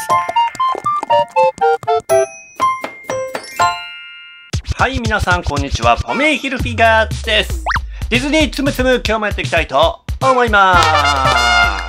はい、皆さんこんにちは。ポメイヒルフィガーです。ディズニーつむつむ、今日もやっていきたいと思います。はい、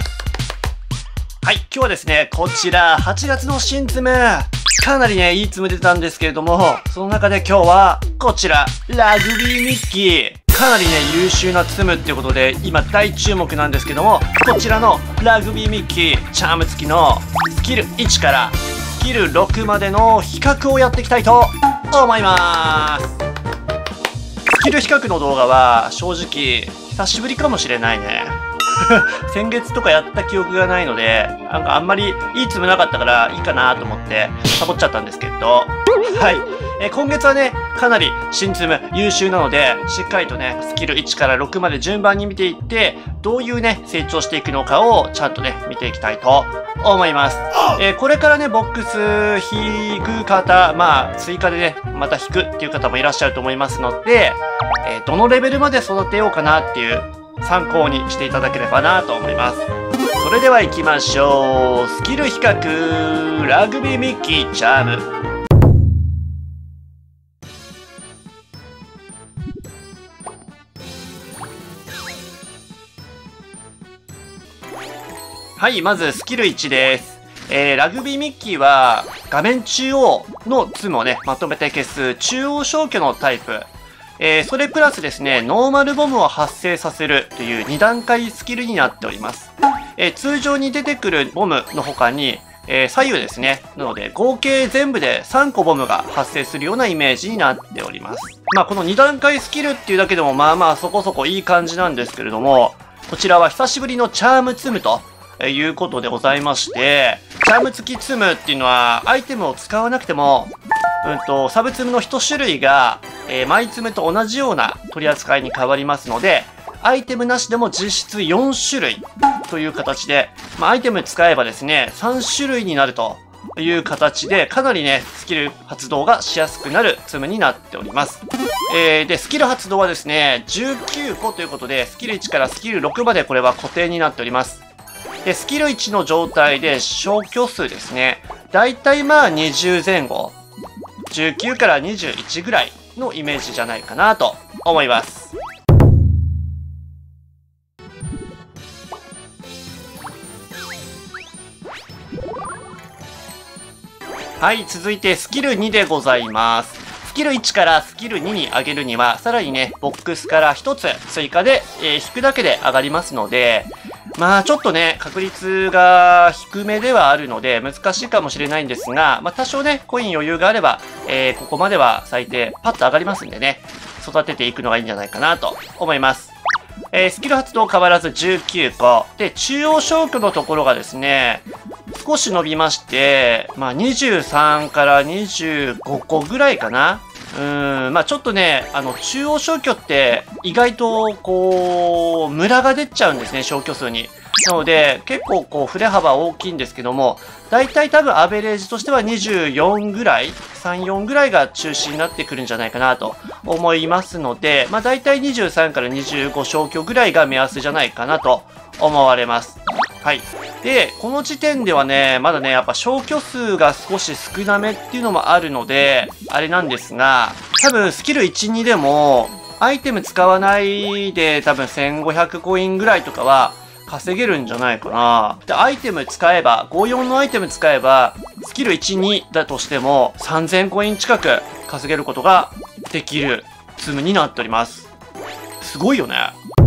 今日はですね、こちら8月の新つむ、かなりね、いいつむ出たんですけれども、その中で今日はこちら、ラグビーミッキー。かなりね、優秀なツムっていうことで、今大注目なんですけども、こちらのラグビーミッキー、チャーム付きのスキル1からスキル6までの比較をやっていきたいと思います。スキル比較の動画は正直久しぶりかもしれないね。先月とかやった記憶がないので、なんかあんまりいいツムなかったからいいかなと思ってサボっちゃったんですけど、はい。今月はね、かなり新ツム優秀なので、しっかりとね、スキル1から6まで順番に見ていって、どういうね、成長していくのかをちゃんとね、見ていきたいと思います。これからね、ボックス引く方、まあ、追加でね、また引くっていう方もいらっしゃると思いますので、どのレベルまで育てようかなっていう参考にしていただければなと思います。それでは行きましょう。スキル比較、ラグビーミッキーチャーム。はい、まずスキル1です。ラグビーミッキーは画面中央のツムをね、まとめて消す中央消去のタイプ。それプラスですね、ノーマルボムを発生させるという2段階スキルになっております。通常に出てくるボムの他に、左右ですね。なので、合計全部で3個ボムが発生するようなイメージになっております。まあ、この2段階スキルっていうだけでもまあまあそこそこいい感じなんですけれども、こちらは久しぶりのチャームツムということでございまして、チャーム付きツムっていうのはアイテムを使わなくても、サブツムの1種類が、マイツムと同じような取り扱いに変わりますので、アイテムなしでも実質4種類という形で、まあ、アイテム使えばですね、3種類になるという形で、かなりね、スキル発動がしやすくなるツムになっております。で、スキル発動はですね、19個ということで、スキル1からスキル6までこれは固定になっております。で、スキル1の状態で消去数ですね。だいたいまあ20前後。19から21ぐらいのイメージじゃないかなと思います。はい、続いてスキル2でございます。スキル1からスキル2に上げるには、さらにね、ボックスから1つ追加で、引くだけで上がりますので、まあちょっとね、確率が低めではあるので難しいかもしれないんですが、まあ多少ね、コイン余裕があれば、ここまでは最低パッと上がりますんでね、育てていくのがいいんじゃないかなと思います。スキル発動変わらず19個。で、中央消去のところがですね、少し伸びまして、まあ23から25個ぐらいかな。まあちょっとね、中央消去って意外とこう、ムラが出ちゃうんですね、消去数に。なので、結構こう、振れ幅大きいんですけども、だいたい多分アベレージとしては24ぐらい、3、4ぐらいが中心になってくるんじゃないかなと思いますので、まあだいたい23から25消去ぐらいが目安じゃないかなと思われます。はい。で、この時点ではね、まだね、やっぱ消去数が少し少なめっていうのもあるので、あれなんですが、多分スキル1、2でも、アイテム使わないで多分1500コインぐらいとかは稼げるんじゃないかな。で、アイテム使えば、54のアイテム使えば、スキル1、2だとしても3000コイン近く稼げることができるツムになっております。すごいよね。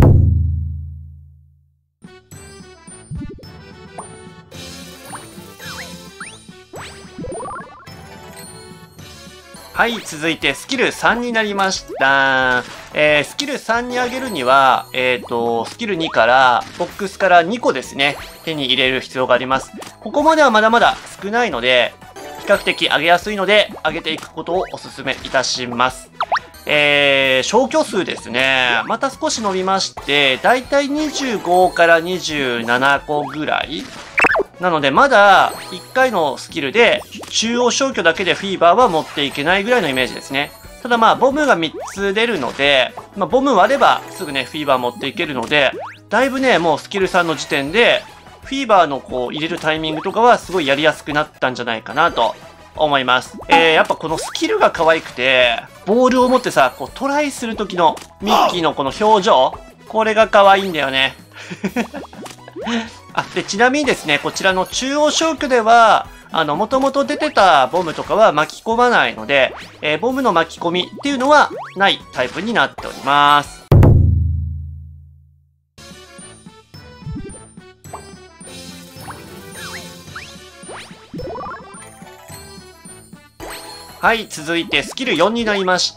はい、続いてスキル3になりました。スキル3に上げるには、スキル2からボックスから2個ですね、手に入れる必要があります。ここまではまだまだ少ないので、比較的上げやすいので、上げていくことをお勧めいたします。消去数ですね。また少し伸びまして、だいたい25から27個ぐらい。なので、まだ1回のスキルで中央消去だけでフィーバーは持っていけないぐらいのイメージですね。ただまあ、ボムが3つ出るので、ボム割ればすぐね、フィーバー持っていけるので、だいぶね、もうスキル3の時点でフィーバーのこう入れるタイミングとかはすごいやりやすくなったんじゃないかなと思います。やっぱこのスキルが可愛くて、ボールを持ってさ、こうトライする時のミッキーのこの表情、これが可愛いんだよね。で、ちなみにですね、こちらの中央消去では、もともと出てたボムとかは巻き込まないので、ボムの巻き込みっていうのはないタイプになっております。はい、続いてスキル4になりました。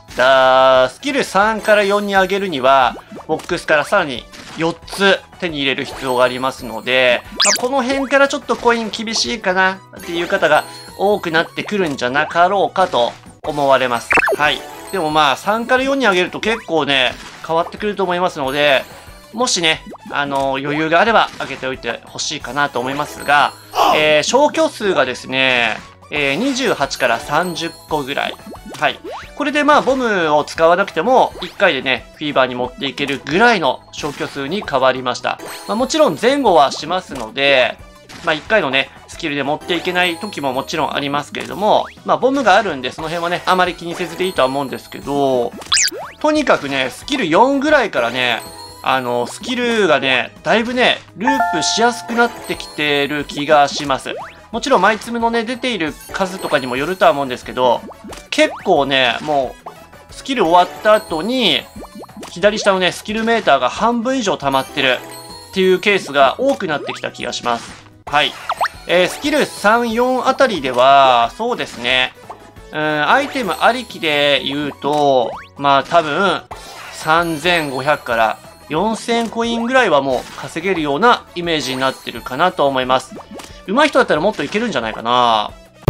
スキル3から4に上げるには、ボックスからさらに4つ手に入れる必要がありますので、この辺からちょっとコイン厳しいかなっていう方が多くなってくるんじゃなかろうかと思われます。はい。でも3から4に上げると結構ね、変わってくると思いますので、もしね、余裕があれば上げておいてほしいかなと思いますが、消去数がですね、28から30個ぐらい。はい。これでボムを使わなくても、1回でね、フィーバーに持っていけるぐらいの消去数に変わりました。もちろん前後はしますので、1回のね、スキルで持っていけない時ももちろんありますけれども、ボムがあるんで、その辺はね、あまり気にせずでいいとは思うんですけど、とにかくね、スキル4ぐらいからね、スキルがね、だいぶね、ループしやすくなってきてる気がします。もちろん、枚積のね、出ている数とかにもよるとは思うんですけど、結構ね、もう、スキル終わった後に、左下のね、スキルメーターが半分以上溜まってるっていうケースが多くなってきた気がします。はい。スキル3、4あたりでは、そうですね、アイテムありきで言うと、多分、3500から4000コインぐらいはもう稼げるようなイメージになってるかなと思います。上手い人だったらもっといけるんじゃないかな。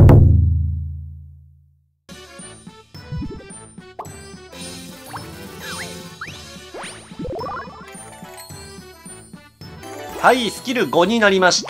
はい、スキル5になりました。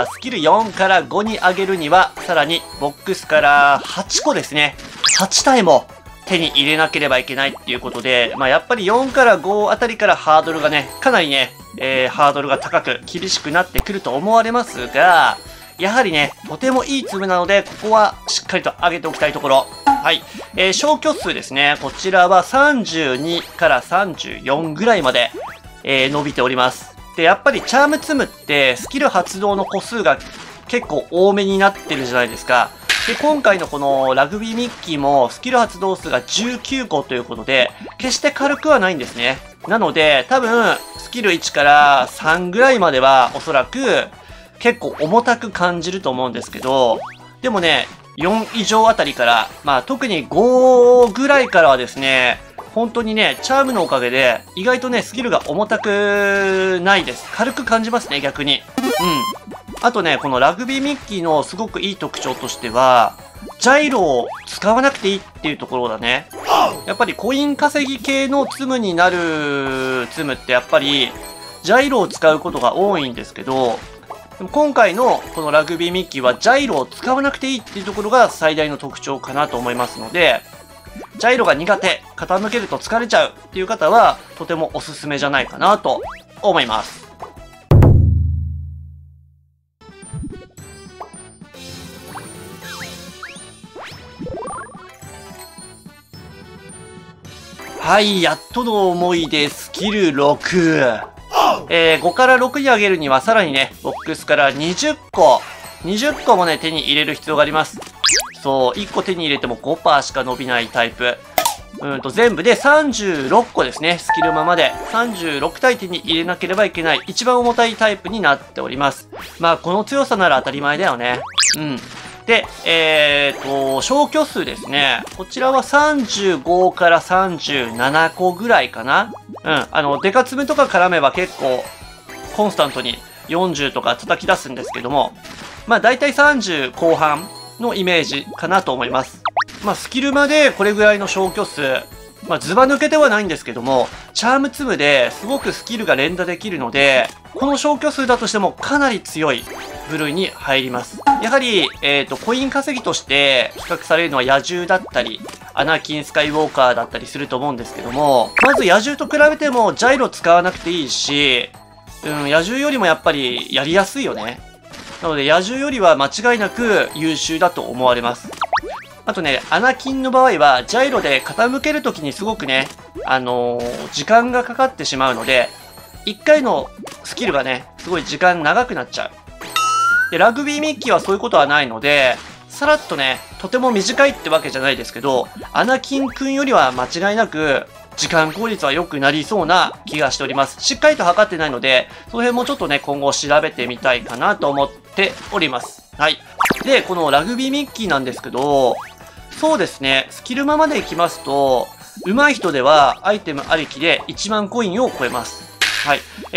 スキル4から5に上げるには、さらにボックスから8個ですね。8体も手に入れなければいけないっていうことで、やっぱり4から5あたりからハードルがね、かなりね、ハードルが高く厳しくなってくると思われますが、やはりね、とてもいい粒なので、ここはしっかりと上げておきたいところ。はい。消去数ですね。こちらは32から34ぐらいまで、伸びております。で、やっぱりチャームツムってスキル発動の個数が結構多めになってるじゃないですか。で、今回のこのラグビーミッキーもスキル発動数が19個ということで、決して軽くはないんですね。なので、多分、スキル1から3ぐらいまではおそらく結構重たく感じると思うんですけど、でもね、4以上あたりから、特に5ぐらいからはですね、本当にね、チャームのおかげで、意外とね、スキルが重たくないです。軽く感じますね、逆に。あとね、このラグビーミッキーのすごくいい特徴としては、ジャイロを使わなくていいっていうところだね。やっぱりコイン稼ぎ系のツムになるツムってやっぱり、ジャイロを使うことが多いんですけど、今回のこのラグビーミッキーはジャイロを使わなくていいっていうところが最大の特徴かなと思いますので、ジャイロが苦手、傾けると疲れちゃうっていう方はとてもおすすめじゃないかなと思います。はい、やっとの思いでスキル6。5から6に上げるにはさらにね、ボックスから20個。20個もね、手に入れる必要があります。そう、1個手に入れても 5% しか伸びないタイプ。全部で36個ですね。スキルままで36体手に入れなければいけない。一番重たいタイプになっております。この強さなら当たり前だよね。で、消去数ですね。こちらは35から37個ぐらいかな。デカツムとか絡めば結構、コンスタントに40とか叩き出すんですけども、だいたい30後半のイメージかなと思います。スキルまでこれぐらいの消去数、ズバ抜けてはないんですけども、チャームツムですごくスキルが連打できるので、この消去数だとしてもかなり強い部類に入ります。やはり、コイン稼ぎとして比較されるのは野獣だったり、アナキン・スカイウォーカーだったりすると思うんですけども、まず野獣と比べてもジャイロ使わなくていいし、 野獣よりもやっぱりやりやすいよね。なので野獣よりは間違いなく優秀だと思われます。あとね、アナキンの場合は、ジャイロで傾けるときにすごくね、時間がかかってしまうので、1回のスキルがね、すごい時間長くなっちゃう。で、ラグビーミッキーはそういうことはないので、さらっとね、とても短いってわけじゃないですけど、アナキンくんよりは間違いなく、時間効率は良くなりそうな気がしております。しっかりと測ってないので、その辺もちょっとね、今後調べてみたいかなと思っております。はい。で、このラグビーミッキーなんですけど、そうですね、スキルまでいきますと、上手い人ではアイテムありきで1万コインを超えます。はい。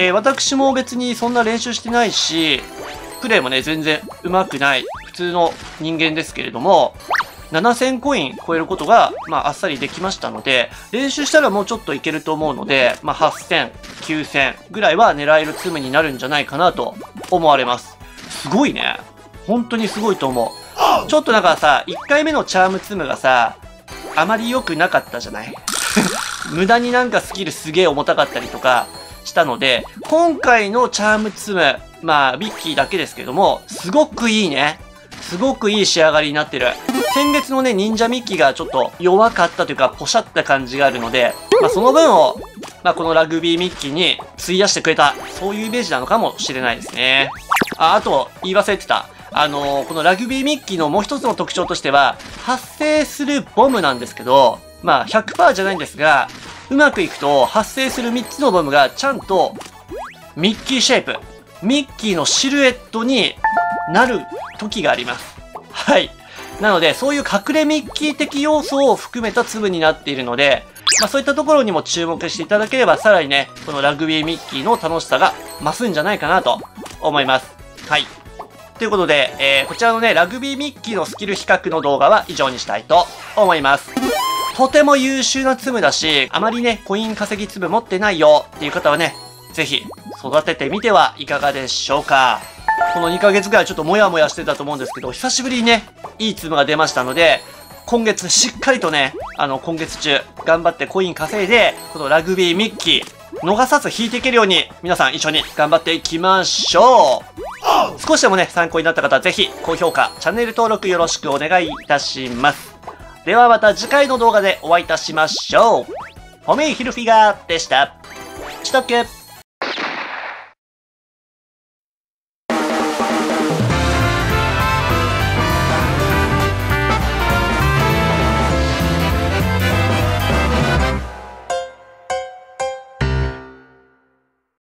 私も別にそんな練習してないし、プレイもね、全然上手くない、普通の人間ですけれども、7000コイン超えることが、あっさりできましたので、練習したらもうちょっといけると思うので、8000、9000ぐらいは狙えるツムになるんじゃないかなと思われます。すごいね。本当にすごいと思う。ちょっとなんかさ、1回目のチャームツムがさ、あまり良くなかったじゃない無駄になんかスキルすげえ重たかったりとかしたので、今回のチャームツム、ビッキーだけですけども、すごくいいね。すごくいい仕上がりになってる。先月のね、忍者ミッキーがちょっと弱かったというか、ポシャった感じがあるので、その分を、このラグビーミッキーに費やしてくれた、そういうイメージなのかもしれないですね。あと、言い忘れてた。このラグビーミッキーのもう一つの特徴としては、発生するボムなんですけど、100% じゃないんですが、うまくいくと発生する3つのボムがちゃんとミッキーシェイプ、ミッキーのシルエットになる時があります。はい。なので、そういう隠れミッキー的要素を含めた粒になっているので、そういったところにも注目していただければ、さらにね、このラグビーミッキーの楽しさが増すんじゃないかなと思います。はい。ということで、こちらのね、ラグビーミッキーのスキル比較の動画は以上にしたいと思います。とても優秀な粒だし、あまりね、コイン稼ぎ粒持ってないよっていう方はね、ぜひ育ててみてはいかがでしょうか。この2ヶ月ぐらいちょっとモヤモヤしてたと思うんですけど、久しぶりにね、いい粒が出ましたので、今月しっかりとね、今月中頑張ってコイン稼いで、このラグビーミッキー、逃さず引いていけるように、皆さん一緒に頑張っていきましょう。少しでもね、参考になった方はぜひ高評価、チャンネル登録よろしくお願いいたします。ではまた次回の動画でお会いいたしましょう。ホメイヒルフィガーでした。したっけ